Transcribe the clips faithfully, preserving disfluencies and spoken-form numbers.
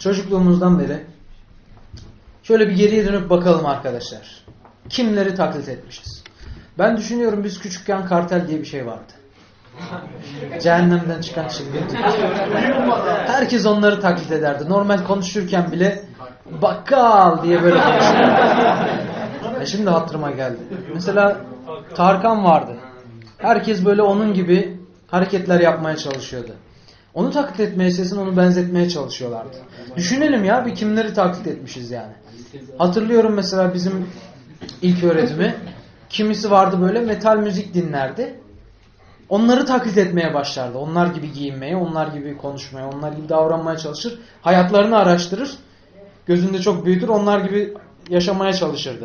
çocukluğumuzdan beri şöyle bir geriye dönüp bakalım arkadaşlar. Kimleri taklit etmişiz? Ben düşünüyorum biz küçükken kartel diye bir şey vardı. Cehennemden çıkan çılgın. Herkes onları taklit ederdi. Normal konuşurken bile bakkal diye böyle konuşurdu. E şimdi hatırıma geldi. Mesela Tarkan vardı. Herkes böyle onun gibi hareketler yapmaya çalışıyordu. Onu taklit etmeye istesin, onu benzetmeye çalışıyorlardı. Düşünelim ya bir kimleri taklit etmişiz yani. Hatırlıyorum mesela bizim ilk öğretimi. Kimisi vardı böyle metal müzik dinlerdi. Onları taklit etmeye başlardı. Onlar gibi giyinmeye, onlar gibi konuşmaya, onlar gibi davranmaya çalışır. Hayatlarını araştırır. Gözünde çok büyütür. Onlar gibi yaşamaya çalışırdı.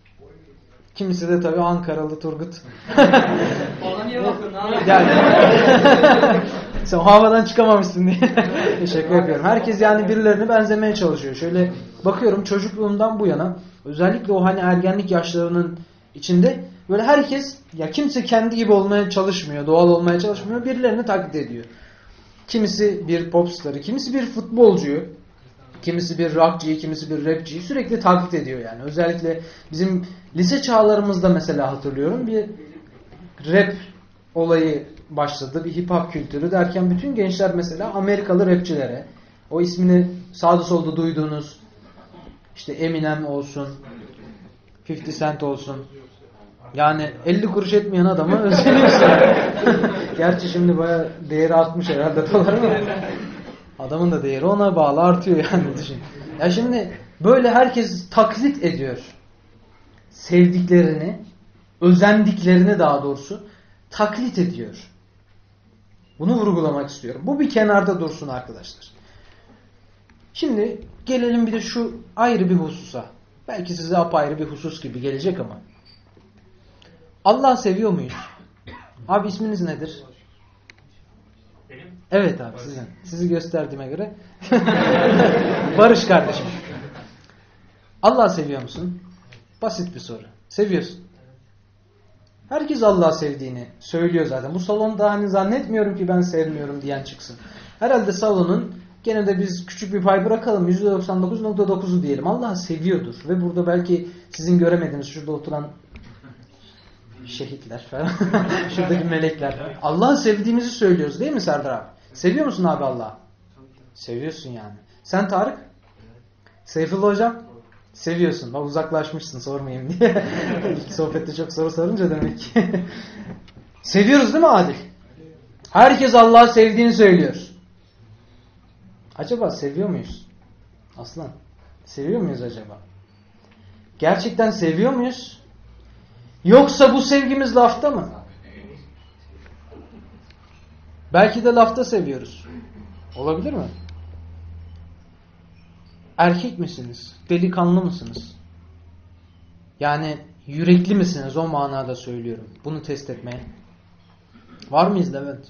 Kimisi de tabii Ankaralı Turgut. Ona niye bakın abi? Yani sen havadan çıkamamışsın diye. Teşekkür yapıyorum. Herkes yani birilerine benzemeye çalışıyor. Şöyle bakıyorum çocukluğumdan bu yana özellikle o hani ergenlik yaşlarının içinde böyle herkes ya kimse kendi gibi olmaya çalışmıyor, doğal olmaya çalışmıyor. Birilerini taklit ediyor. Kimisi bir popstarı, kimisi bir futbolcuyu, kimisi bir rockçıyı, kimisi bir rapçiyi sürekli taklit ediyor yani. Özellikle bizim lise çağlarımızda mesela hatırlıyorum bir rap olayı başladı. Bir hip hop kültürü derken bütün gençler mesela Amerikalı rapçilere, o ismini sağda solda duyduğunuz işte Eminem olsun, elli Cent olsun. Yani elli kuruş etmeyen adama özeniyorsun. Gerçi şimdi bayağı değeri artmış herhalde dolar ama adamın da değeri ona bağlı artıyor yani düşün. Ya şimdi böyle herkes taklit ediyor. Sevdiklerini, özendiklerini daha doğrusu taklit ediyor. Bunu vurgulamak istiyorum. Bu bir kenarda dursun arkadaşlar. Şimdi gelelim bir de şu ayrı bir hususa. Belki size apayrı bir husus gibi gelecek ama. Allah seviyor muyuz? Abi isminiz nedir? Benim? Evet abi sizin. Sizi gösterdiğime göre. Barış kardeşim. Allah seviyor musun? Basit bir soru. Seviyorsun. Herkes Allah'ı sevdiğini söylüyor zaten. Bu salonda hani zannetmiyorum ki ben sevmiyorum diyen çıksın. Herhalde salonun gene de biz küçük bir pay bırakalım. yüzde doksan dokuz nokta dokuzu diyelim. Allah'ı seviyordur. Ve burada belki sizin göremediğiniz şurada oturan şehitler falan. Şuradaki melekler. Allah'ı sevdiğimizi söylüyoruz değil mi Serdar abi? Seviyor musun abi Allah'ı? Seviyorsun yani. Sen Tarık? Seyfullah hocam? Seviyorsun. Bak uzaklaşmışsın sormayayım diye. İlk sohbette çok soru sorunca demek ki. Seviyoruz değil mi Adil? Herkes Allah'ı sevdiğini söylüyor. Acaba seviyor muyuz? Aslan. Seviyor muyuz acaba? Gerçekten seviyor muyuz? Yoksa bu sevgimiz lafta mı? Belki de lafta seviyoruz. Olabilir mi? Erkek misiniz? Delikanlı mısınız? Yani yürekli misiniz? O manada söylüyorum. Bunu test etmeye. Var mıyız Levent?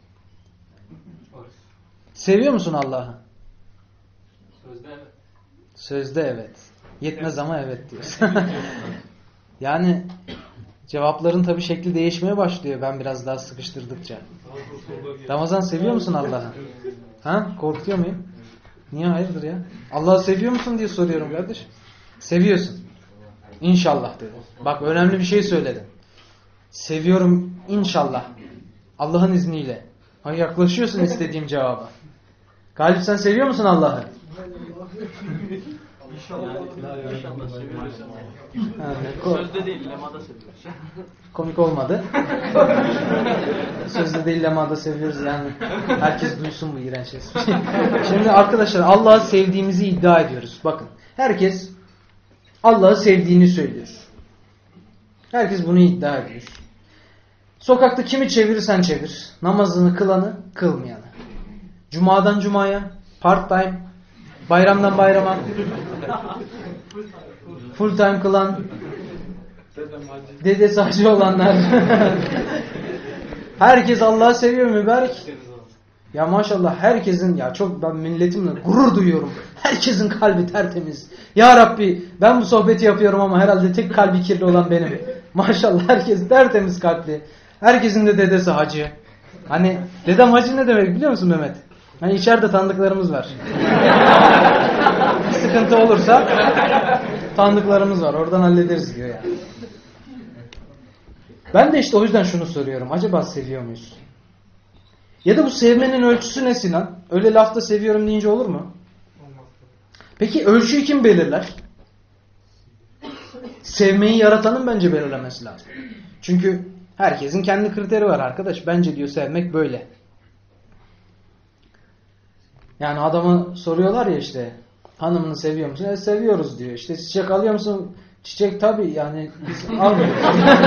Seviyor musun Allah'ı? Sözde evet. Sözde evet. Yetmez ama evet diyorsun. Yani cevapların tabii şekli değişmeye başlıyor ben biraz daha sıkıştırdıkça. Ramazan seviyor musun Allah'ı? Ha? Korkuyor muyum? Niye hayırdır ya? Allah'ı seviyor musun diye soruyorum kardeş. Seviyorsun. İnşallah dedi. Bak önemli bir şey söyledin. Seviyorum inşallah. Allah'ın izniyle. Ha, yaklaşıyorsun istediğim cevaba. Galip sen seviyor musun Allah'ı? İnşallah. İnşallah seviyoruz. Sözde değil, lemada seviyoruz. Komik olmadı. Sözde değil lemada seviyoruz yani. Herkes duysun bu iğrenç şey. Şimdi arkadaşlar Allah'ı sevdiğimizi iddia ediyoruz. Bakın herkes Allah'ı sevdiğini söylüyor. Herkes bunu iddia ediyor. Sokakta kimi çevirirsen çevir. Namazını kılanı, kılmayanı. Cuma'dan cumaya, part time, bayramdan bayrama, full time kılan, dedesi hacı olanlar. Herkes Allah'ı seviyor mübarek. Ya maşallah herkesin ya çok ben milletimle gurur duyuyorum. Herkesin kalbi tertemiz. Ya Rabbi ben bu sohbeti yapıyorum ama herhalde tek kalbi kirli olan benim. Maşallah herkes tertemiz kalpli. Herkesin de dedesi hacı. Hani dedem hacı ne demek biliyor musun Mehmet? Hani içeride tanıdıklarımız var. Bir sıkıntı olursa tanıdıklarımız var. Oradan hallederiz diyor yani. Ben de işte o yüzden şunu soruyorum. Acaba seviyor muyuz? Ya da bu sevmenin ölçüsü ne Sinan? Öyle lafta seviyorum deyince olur mu? Peki ölçüyü kim belirler? Sevmeyi yaratanın bence belirlemesi lazım. Çünkü herkesin kendi kriteri var arkadaş. Bence diyor sevmek böyle. Yani adamı soruyorlar ya işte hanımını seviyor musun? E, seviyoruz diyor. İşte çiçek alıyor musun? Çiçek tabii yani biz almıyoruz.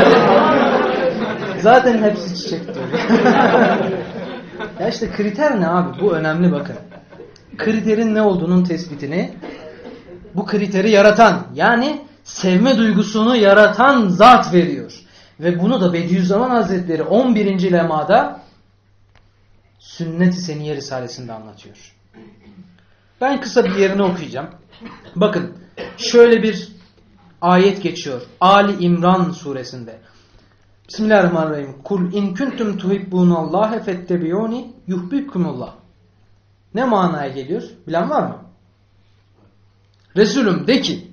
Zaten hepsi çiçek diyor. Ya işte kriter ne abi? Bu önemli bakın. Kriterin ne olduğunun tespitini bu kriteri yaratan yani sevme duygusunu yaratan zat veriyor. Ve bunu da Bediüzzaman Hazretleri on birinci lemada Sünnet-i Seniyye Risalesinde anlatıyor. Ben kısa bir yerini okuyacağım. Bakın şöyle bir ayet geçiyor. Ali İmran suresinde. Bismillahirrahmanirrahim. Kul in kuntum tuhibbunallaha fettebi'uni yuhbibkumullah. Ne manaya geliyor? Bilen var mı? Resulüm de ki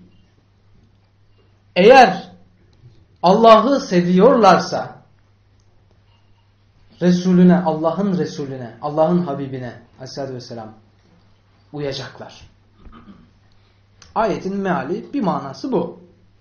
eğer Allah'ı seviyorlarsa Resulüne, Allah'ın Resulüne, Allah'ın Habibine Aleyhisselatü Vesselam uyacaklar. Ayetin meali bir manası bu.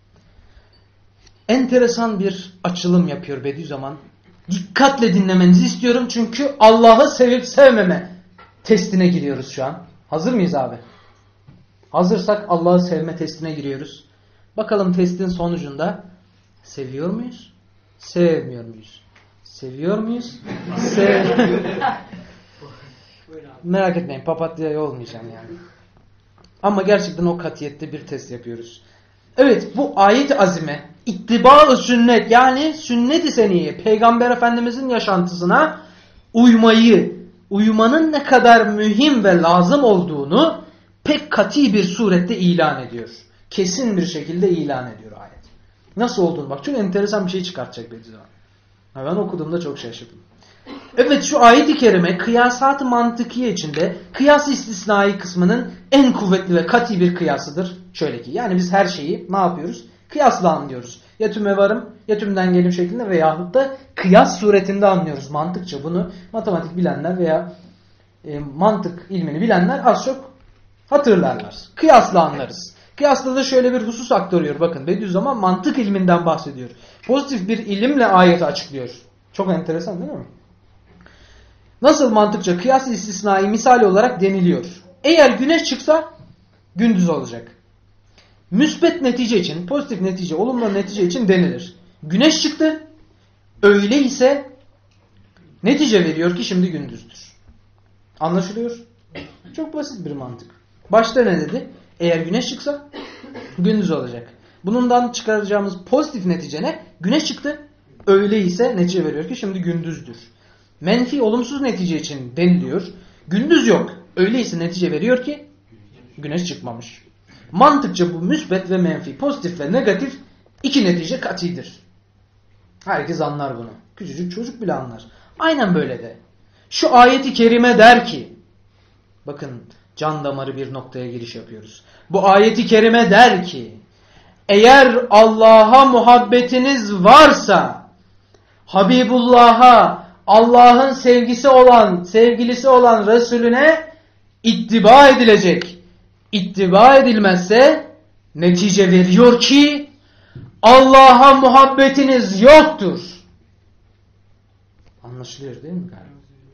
Enteresan bir açılım yapıyor Bediüzzaman. Dikkatle dinlemenizi istiyorum çünkü Allah'ı sevip sevmeme testine giriyoruz şu an. Hazır mıyız abi? Hazırsak Allah'ı sevme testine giriyoruz. Bakalım testin sonucunda seviyor muyuz? Sevmiyor muyuz? Seviyor muyuz? Sev... Merak etmeyin papatyaya olmayacağım yani. Ama gerçekten o katiyette bir test yapıyoruz. Evet bu ayet-i azime ittiba-ı sünnet yani sünnet-i seniyye Peygamber Efendimizin yaşantısına uymayı, uymanın ne kadar mühim ve lazım olduğunu pek kat'i bir surette ilan ediyor. Kesin bir şekilde ilan ediyor ayet. Nasıl olduğunu bak çok enteresan bir şey çıkartacak Bediüzzaman. Ben okuduğumda çok şaşırdım. Evet şu ayet-i kerime kıyasat-ı mantıkiye içinde kıyas-ı istisnai kısmının en kuvvetli ve kat'i bir kıyasıdır. Şöyle ki yani biz her şeyi ne yapıyoruz? Kıyasla anlıyoruz. Ya tüme varım ya tümden gelim şeklinde veyahut da kıyas suretinde anlıyoruz. Mantıkça bunu matematik bilenler veya e, mantık ilmini bilenler az çok hatırlarlar. Kıyasla anlarız. Kıyasla da şöyle bir husus aktarıyor. Bakın Bediüzzaman mantık ilminden bahsediyor. Pozitif bir ilimle ayeti açıklıyor. Çok enteresan değil mi? Nasıl mantıkça kıyas-ı istisnai misali olarak deniliyor. Eğer güneş çıksa gündüz olacak. Müsbet netice için, pozitif netice, olumlu netice için denilir. Güneş çıktı, öyleyse netice veriyor ki şimdi gündüzdür. Anlaşılıyor? Çok basit bir mantık. Başta ne dedi? Eğer güneş çıksa gündüz olacak. Bundan çıkaracağımız pozitif netice ne? Güneş çıktı, öyleyse netice veriyor ki şimdi gündüzdür. Menfi, olumsuz netice için deniliyor. Gündüz yok, öyleyse netice veriyor ki güneş çıkmamış. Mantıkça bu müsbet ve menfi, pozitif ve negatif iki netice katidir. Herkes anlar bunu. Küçücük çocuk bile anlar. Aynen böyle de. Şu ayeti kerime der ki, bakın can damarı bir noktaya giriş yapıyoruz. Bu ayeti kerime der ki, eğer Allah'a muhabbetiniz varsa, Habibullah'a, Allah'ın sevgisi olan, sevgilisi olan Resulüne ittiba edilecek. İttiba edilmezse netice veriyor ki Allah'a muhabbetiniz yoktur. Anlaşılıyor değil mi galiba?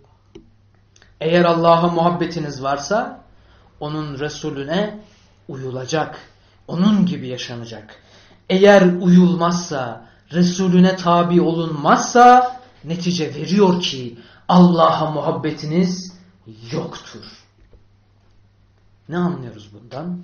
Eğer Allah'a muhabbetiniz varsa onun Resulüne uyulacak. Onun gibi yaşanacak. Eğer uyulmazsa, Resulüne tabi olunmazsa netice veriyor ki Allah'a muhabbetiniz yoktur. Ne anlıyoruz bundan?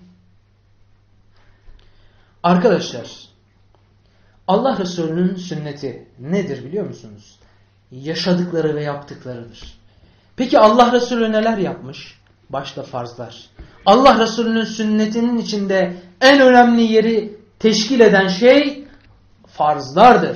Arkadaşlar, Allah Resulü'nün sünneti nedir biliyor musunuz? Yaşadıkları ve yaptıklarıdır. Peki Allah Resulü neler yapmış? Başta farzlar. Allah Resulü'nün sünnetinin içinde en önemli yeri teşkil eden şey farzlardır.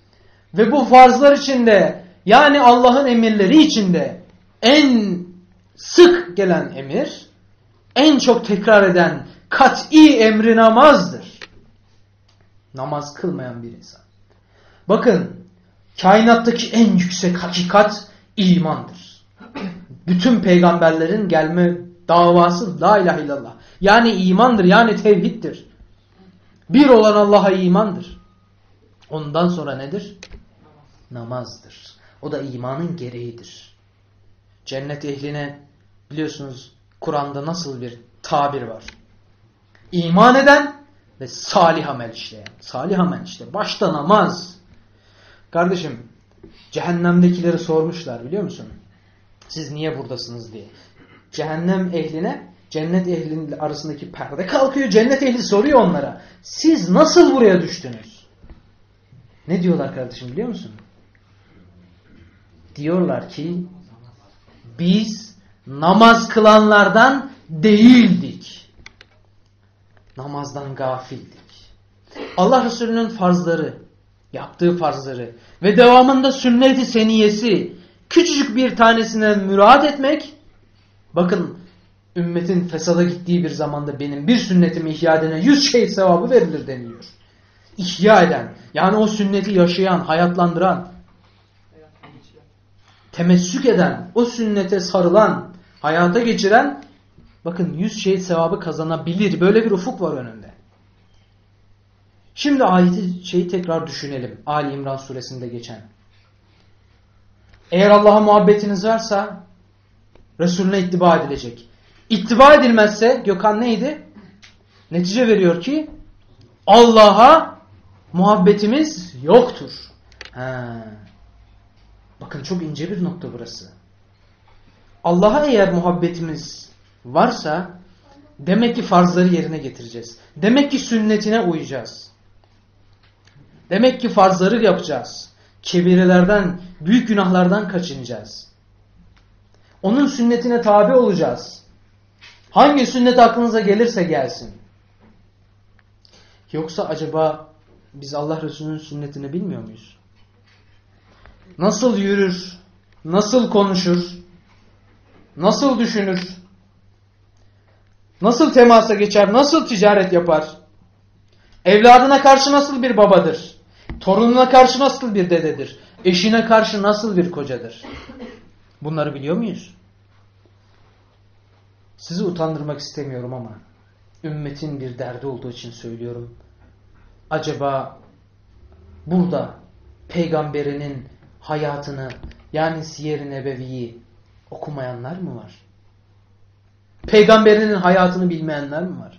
Ve bu farzlar içinde yani Allah'ın emirleri içinde en sık gelen emir, en çok tekrar eden kat'i emri namazdır. Namaz kılmayan bir insan. Bakın, kainattaki en yüksek hakikat imandır. Bütün peygamberlerin gelme davası la ilahe illallah. Yani imandır, yani tevhiddir. Bir olan Allah'a imandır. Ondan sonra nedir? Namazdır. O da imanın gereğidir. Cennet ehline biliyorsunuz Kur'an'da nasıl bir tabir var? İman eden ve salih amel işleyen. Salih amel işte. Başta namaz. Kardeşim, cehennemdekileri sormuşlar biliyor musun? Siz niye buradasınız diye. Cehennem ehline cennet ehlinin arasındaki perde kalkıyor. Cennet ehli soruyor onlara. Siz nasıl buraya düştünüz? Ne diyorlar kardeşim biliyor musun? Diyorlar ki biz namaz kılanlardan değildik. Namazdan gafildik. Allah Resulü'nün farzları, yaptığı farzları ve devamında sünnet-i seniyesi küçücük bir tanesine müraat etmek, bakın ümmetin fesada gittiği bir zamanda benim bir sünnetimi ihya edene yüz şehit sevabı verilir deniliyor. İhya eden, yani o sünneti yaşayan, hayatlandıran, temessük eden, o sünnete sarılan, hayata geçiren, bakın yüz şehit sevabı kazanabilir. Böyle bir ufuk var önünde. Şimdi ayeti şeyi tekrar düşünelim. Ali İmran suresinde geçen. Eğer Allah'a muhabbetiniz varsa Resulüne ittiba edilecek. İttiba edilmezse Gökhan neydi? Netice veriyor ki Allah'a muhabbetimiz yoktur. Ha. Bakın çok ince bir nokta burası. Allah'a eğer muhabbetimiz varsa demek ki farzları yerine getireceğiz. Demek ki sünnetine uyacağız. Demek ki farzları yapacağız. Kebirelerden, büyük günahlardan kaçınacağız. Onun sünnetine tabi olacağız. Hangi sünnet aklınıza gelirse gelsin. Yoksa acaba biz Allah Resulü'nün sünnetini bilmiyor muyuz? Nasıl yürür? Nasıl konuşur? Nasıl düşünür? Nasıl temasa geçer? Nasıl ticaret yapar? Evladına karşı nasıl bir babadır? Torununa karşı nasıl bir dededir? Eşine karşı nasıl bir kocadır? Bunları biliyor muyuz? Sizi utandırmak istemiyorum ama ümmetin bir derdi olduğu için söylüyorum. Acaba burada peygamberinin hayatını, yani Siyer-i Nebevi'yi okumayanlar mı var? Peygamberinin hayatını bilmeyenler mi var?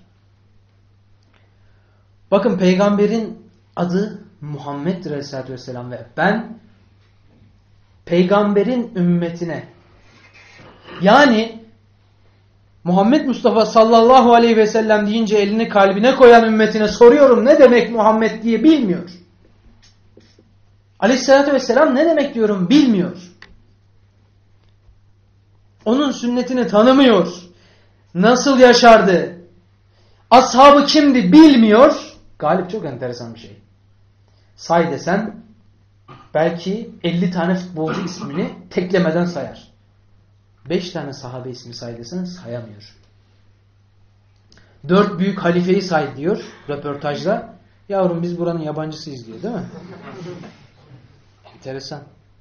Bakın peygamberin adı Muhammed'dir Aleyhisselatü Vesselam ve ben peygamberin ümmetine, yani Muhammed Mustafa sallallahu aleyhi ve sellem deyince elini kalbine koyan ümmetine soruyorum ne demek Muhammed diye bilmiyor. Aleyhisselatü Vesselam ne demek diyorum bilmiyor. Onun sünnetini tanımıyor. Nasıl yaşardı? Ashabı kimdi bilmiyor. Galip çok enteresan bir şey. Say desen belki elli tane futbolcu ismini teklemeden sayar. beş tane sahabe ismi say desen sayamıyor. dört büyük halifeyi say diyor röportajda. Yavrum biz buranın yabancısıyız diyor değil mi? Enteresan.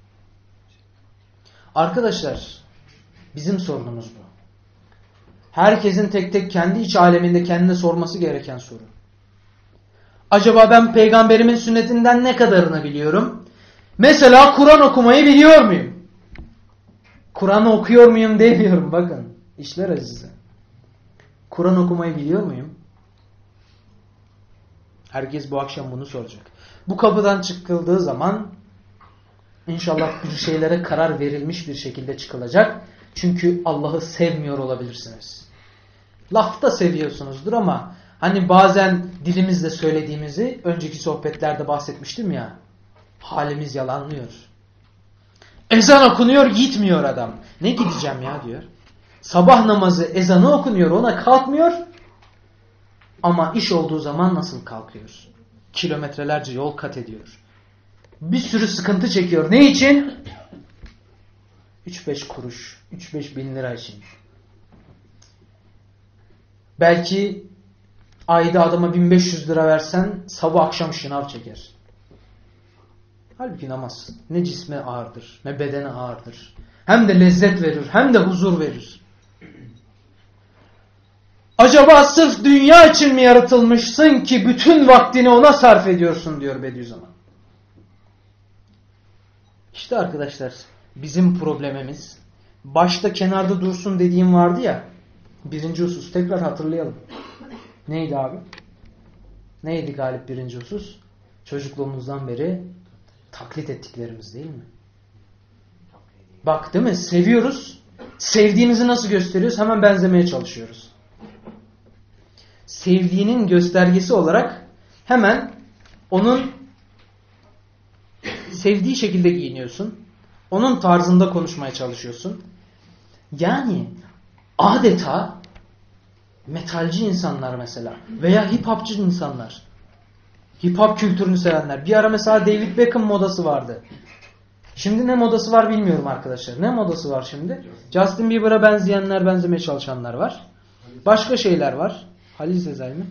Arkadaşlar bizim sorunumuz bu. Herkesin tek tek kendi iç aleminde kendine sorması gereken soru. Acaba ben peygamberimin sünnetinden ne kadarını biliyorum? Mesela Kur'an okumayı biliyor muyum? Kur'an okuyor muyum demiyorum bakın. İşler azize. Kur'an okumayı biliyor muyum? Herkes bu akşam bunu soracak. Bu kapıdan çıkıldığı zaman İnşallah bir şeylere karar verilmiş bir şekilde çıkılacak. Çünkü Allah'ı sevmiyor olabilirsiniz. Lafta seviyorsunuzdur ama hani bazen dilimizle söylediğimizi önceki sohbetlerde bahsetmiştim ya. Halimiz yalanlıyor. Ezan okunuyor gitmiyor adam. Ne gideceğim ya diyor. Sabah namazı ezanı okunuyor ona kalkmıyor. Ama iş olduğu zaman nasıl kalkıyor? Kilometrelerce yol kat ediyor. Bir sürü sıkıntı çekiyor. Ne için? üç beş kuruş, üç beş bin lira için. Belki ayda adama bin beş yüz lira versen sabah akşam şınav çeker. Halbuki namaz ne cisme ağırdır, ne bedene ağırdır. Hem de lezzet verir, hem de huzur verir. Acaba sırf dünya için mi yaratılmışsın ki bütün vaktini ona sarf ediyorsun diyor Bediüzzaman. İşte arkadaşlar bizim problemimiz, başta kenarda dursun dediğim vardı ya, birinci husus, tekrar hatırlayalım. Neydi abi? Neydi Galip birinci husus? Çocukluğumuzdan beri taklit ettiklerimiz değil mi? Bak değil mi? Seviyoruz. Sevdiğimizi nasıl gösteriyoruz? Hemen benzemeye çalışıyoruz. Sevdiğinin göstergesi olarak hemen onun sevdiği şekilde giyiniyorsun. Onun tarzında konuşmaya çalışıyorsun. Yani adeta metalci insanlar mesela veya hip hopçı insanlar, hip hop kültürünü sevenler. Bir ara mesela David Beckham modası vardı. Şimdi ne modası var bilmiyorum arkadaşlar. Ne modası var şimdi? Justin Bieber'a benzeyenler, benzemeye çalışanlar var. Başka şeyler var. Halil Sezai mi?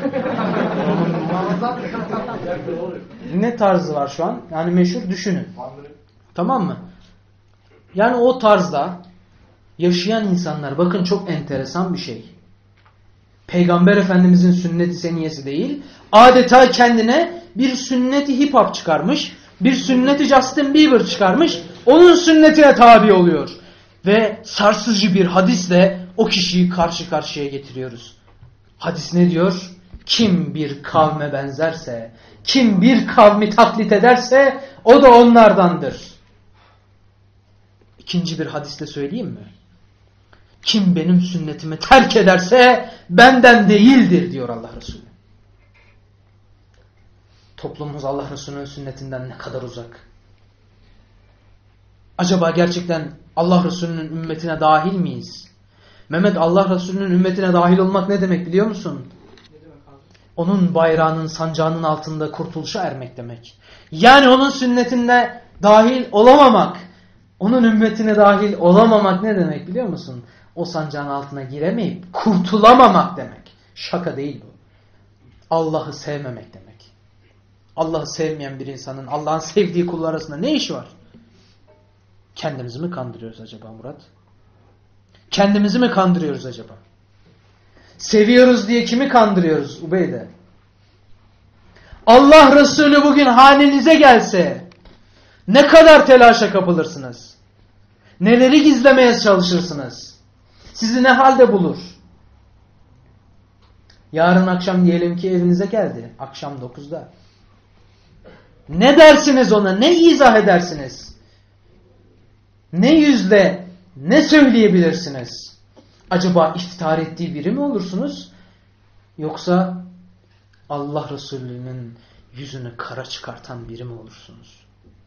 Ne tarzı var şu an? Yani meşhur, düşünün. Tamam mı? Yani o tarzda yaşayan insanlar, bakın çok enteresan bir şey. Peygamber Efendimizin sünnet-i seniyesi değil, adeta kendine bir sünneti hip hop çıkarmış, bir sünneti Justin Bieber çıkarmış, onun sünnetine tabi oluyor. Ve sarsıcı bir hadisle o kişiyi karşı karşıya getiriyoruz. Hadis ne diyor? Kim bir kavme benzerse, kim bir kavmi taklit ederse o da onlardandır. İkinci bir hadiste söyleyeyim mi? Kim benim sünnetimi terk ederse benden değildir diyor Allah Resulü. Toplumumuz Allah Resulü'nün sünnetinden ne kadar uzak. Acaba gerçekten Allah Resulü'nün ümmetine dahil miyiz? Mehmet, Allah Resulü'nün ümmetine dahil olmak ne demek biliyor musun? Onun bayrağının, sancağının altında kurtuluşa ermek demek. Yani onun sünnetine dahil olamamak, onun ümmetine dahil olamamak ne demek biliyor musun? O sancağın altına giremeyip kurtulamamak demek. Şaka değil bu. Allah'ı sevmemek demek. Allah'ı sevmeyen bir insanın Allah'ın sevdiği kullar arasında ne işi var? Kendimizi mi kandırıyoruz acaba Murat? Kendimizi mi kandırıyoruz acaba? Seviyoruz diye kimi kandırıyoruz Ubeyde? Allah Resulü bugün hanenize gelse ne kadar telaşa kapılırsınız? Neleri gizlemeye çalışırsınız? Sizi ne halde bulur? Yarın akşam diyelim ki evinize geldi. Akşam dokuzda. Ne dersiniz ona? Ne izah edersiniz? Ne yüzle, ne söyleyebilirsiniz? Acaba iftihar ettiği biri mi olursunuz? Yoksa Allah Resulü'nün yüzünü kara çıkartan biri mi olursunuz?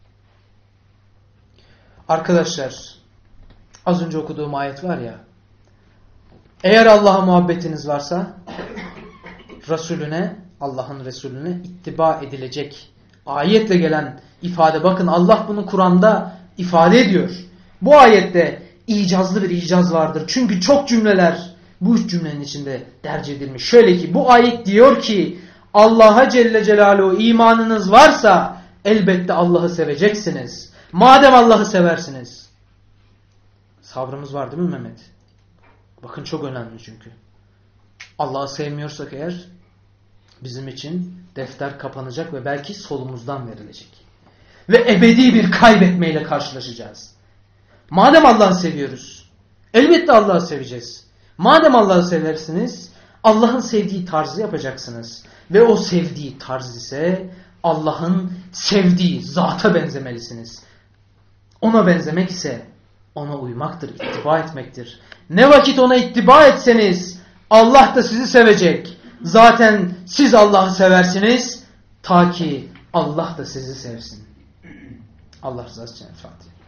Arkadaşlar, az önce okuduğum ayet var ya, eğer Allah'a muhabbetiniz varsa Resulüne, Allah'ın Resulüne ittiba edilecek ayetle gelen ifade, bakın Allah bunu Kur'an'da ifade ediyor. Bu ayette icazlı bir icaz vardır. Çünkü çok cümleler bu üç cümlenin içinde derc edilmiş. Şöyle ki bu ayet diyor ki Allah'a Celle Celaluhu imanınız varsa elbette Allah'ı seveceksiniz. Madem Allah'ı seversiniz. Sabrımız var değil mi Mehmet? Bakın çok önemli çünkü. Allah'ı sevmiyorsak eğer bizim için defter kapanacak ve belki solumuzdan verilecek. Ve ebedi bir kaybetmeyle karşılaşacağız. Madem Allah'ı seviyoruz, elbette Allah'ı seveceğiz. Madem Allah'ı seversiniz, Allah'ın sevdiği tarzı yapacaksınız. Ve o sevdiği tarz ise Allah'ın sevdiği zata benzemelisiniz. Ona benzemek ise ona uymaktır, ittiba etmektir. Ne vakit ona ittiba etseniz Allah da sizi sevecek. Zaten siz Allah'ı seversiniz ta ki Allah da sizi sevsin. Allah rızası için Fatiha.